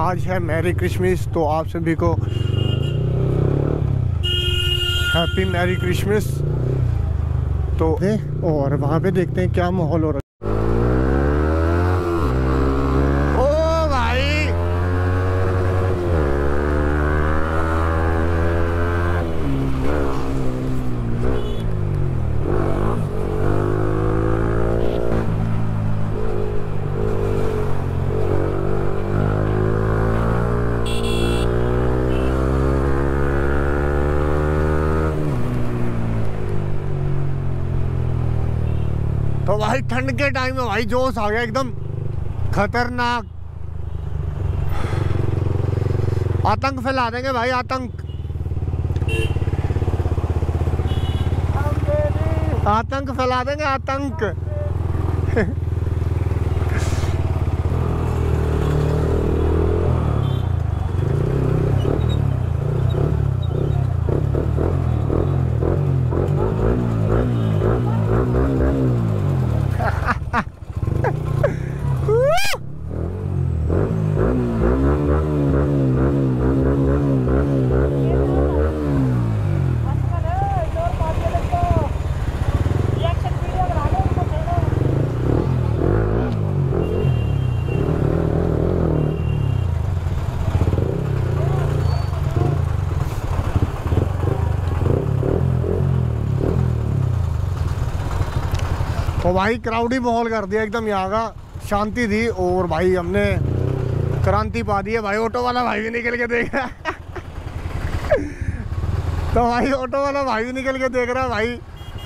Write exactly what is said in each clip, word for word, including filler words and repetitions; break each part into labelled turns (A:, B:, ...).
A: आज है merry Christmas, तो आप सभी को हैप्पी मैरी क्रिसमस। तो और वहाँ पे देखते हैं क्या माहौल हो रहा है। तो भाई ठंड के टाइम में भाई जोश आ गया एकदम खतरनाक। आतंक फैला देंगे भाई, आतंक आतंक फैला देंगे, आतंक। तो भाई क्राउडी माहौल कर दिया एकदम, यहाँ का शांति थी और भाई हमने क्रांति पा दी है भाई। ऑटो वाला भाई भी निकल के देख रहा है। तो भाई ऑटो वाला भाई भी निकल के देख रहा है भाई।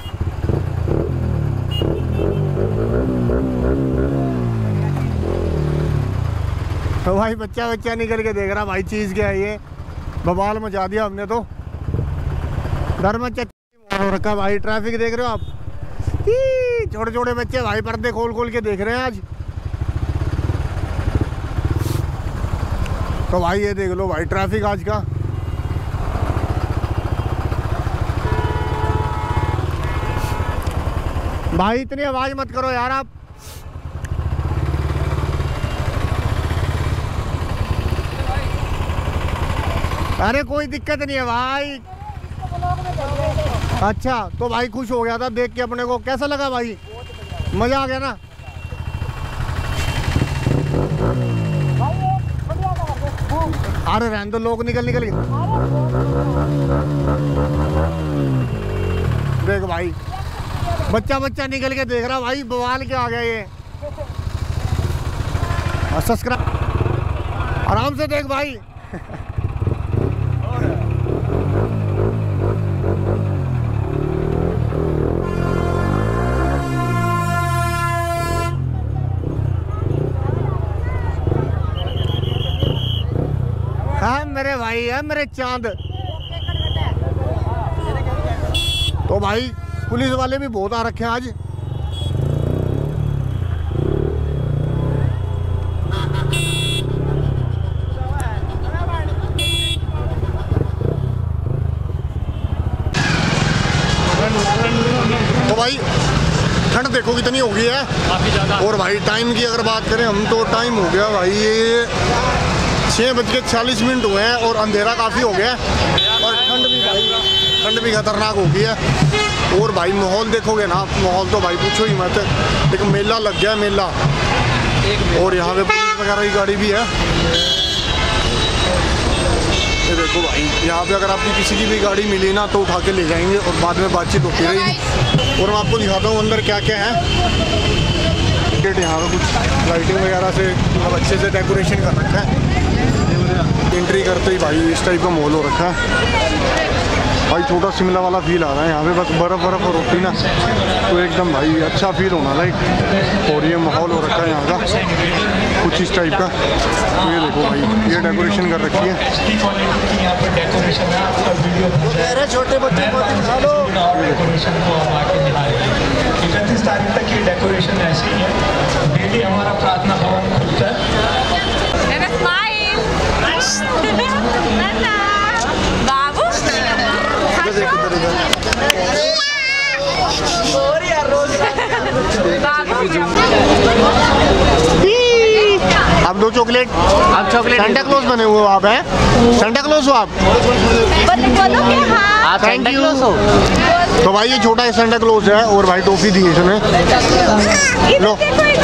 A: तो भाई बच्चा बच्चा निकल के देख रहा भाई, चीज़ क्या है ये, बवाल मचा दिया हमने तो। डर में चच्ची रखा भाई। ट्रैफिक देख रहे हो आप, छोटे छोटे बच्चे भाई पर्दे खोल खोल के देख रहे हैं आज। तो भाई ये देख लो भाई ट्रैफिक आज का। भाई इतनी आवाज मत करो यार आप। अरे कोई दिक्कत नहीं है भाई। अच्छा तो भाई खुश हो गया था देख के अपने को। कैसा लगा भाई, मजा आ गया ना? अरे रहने दो, लोग निकल निकल गए। देख भाई बच्चा बच्चा निकल के देख रहा भाई, बवाल क्या आ गया ये। सब्सक्राइब आराम से देख भाई। हाँ मेरे भाई है मेरे चांद। तो भाई पुलिस वाले भी बहुत आ रखे हैं आज। तो भाई ठंड देखो कितनी हो गई है काफी ज्यादा। और भाई टाइम की अगर बात करें हम तो टाइम हो गया भाई ये छः बज के चालीस मिनट हुए हैं और अंधेरा काफ़ी हो गया है। और ठंड भी भाई ठंड भी खतरनाक हो गई है। और भाई माहौल देखोगे ना, माहौल तो भाई पूछो ही मत। एक मेला लग गया मेला, और यहाँ पे पुलिस वगैरह की गाड़ी भी है। ये देखो भाई यहाँ पे अगर आपकी किसी की भी गाड़ी मिली ना तो उठा के ले जाएंगे और बाद में बातचीत होती रहेगी। और मैं आपको दिखाता हूँ अंदर क्या क्या है। यहाँ पे कुछ लाइटिंग वगैरह से मतलब अच्छे से डेकोरेशन कर रखा है। एंट्री करते ही भाई इस टाइप का माहौल हो रखा है भाई। छोटा शिमला वाला फील आ रहा है यहाँ पे, बस बर्फ़ बर्फ़ और होती ना तो एकदम भाई अच्छा फील होना राइट। और ये माहौल हो रखा है यहाँ का कुछ इस टाइप का। ये देखो भाई ये डेकोरेशन कर रखी है। छोटे बच्चे
B: इकतीस तारीख तक ये डेकोरेशन ऐसे ही है। डेली हमारा प्रार्थना भवन खुलता है।
C: बाबू
A: अब दो चॉकलेट।
C: आप चॉकलेट
A: सेंटा क्लॉज बने हुए हो आप, हैं सेंटा क्लॉज हो आप?
C: आप सेंटा क्लॉज हो?
A: तो भाई ये छोटा है सेंटा क्लॉज है और भाई टॉफी दी है इसने। लो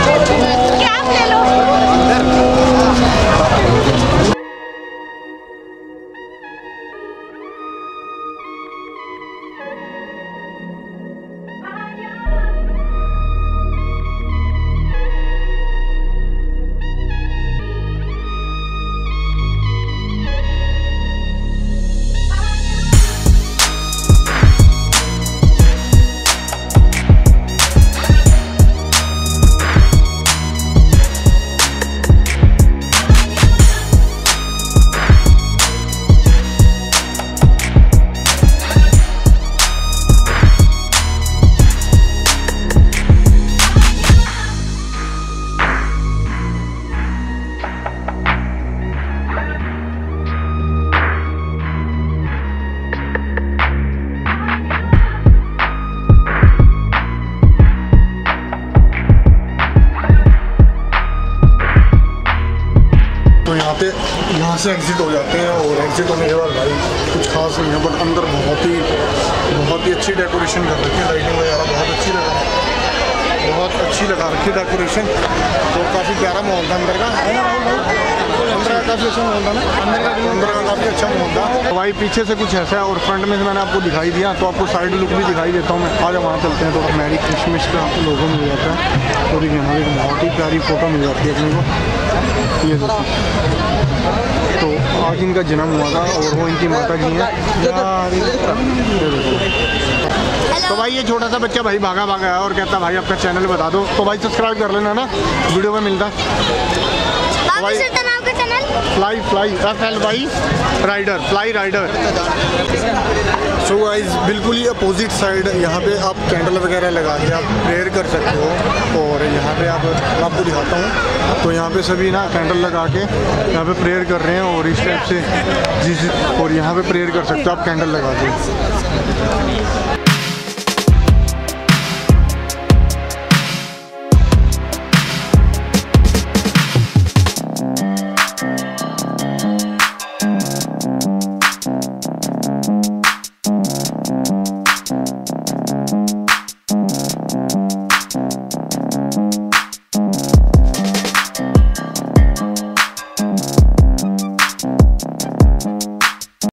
A: यहाँ से एग्जिट हो जाते हैं और एग्जिट होने के बाद भाई कुछ खास नहीं है, बट अंदर बहुत ही बहुत ही अच्छी डेकोरेशन कर रखी है, लाइटिंग वगैरह बहुत अच्छी लगा बहुत अच्छी लगा रखी है डेकोरेशन। तो काफ़ी प्यारा माहौल था अंदर का, अंदर का काफ़ी अच्छा माहौल था ना, अंदर का अंदर का काफ़ी अच्छा माहौल था। तो भाई पीछे से कुछ ऐसा है और फ्रंट में से मैंने आपको दिखाई दिया, तो आपको साइड लुक भी दिखाई देता हूँ मैं। आज वहाँ चलते हैं तो मैरी क्रिसमस का लोगो मिल जाता है। तो देखिए यहाँ एक बहुत ही प्यारी फ़ोटो मिल जाती है अपने को, ये तो आज इनका जन्म हुआ था और वो इनकी माता जी हैं। तो भाई ये छोटा सा बच्चा भाई भागा भागा है और कहता भाई आपका चैनल बता दो, तो भाई सब्सक्राइब कर लेना ना, वीडियो में मिलता तो भाई fly fly F L Y rider fly rider. So guys बिल्कुल ही अपोजिट साइड यहाँ पे आप कैंडल वगैरह लगा के आप प्रेयर कर सकते हो। और यहाँ पे आप मैं आपको दिखाता हूँ, तो यहाँ पे सभी ना कैंडल लगा के यहाँ पे प्रेयर कर रहे हैं और इस टाइप से जी और यहाँ पे प्रेयर कर सकते हो आप कैंडल लगा के।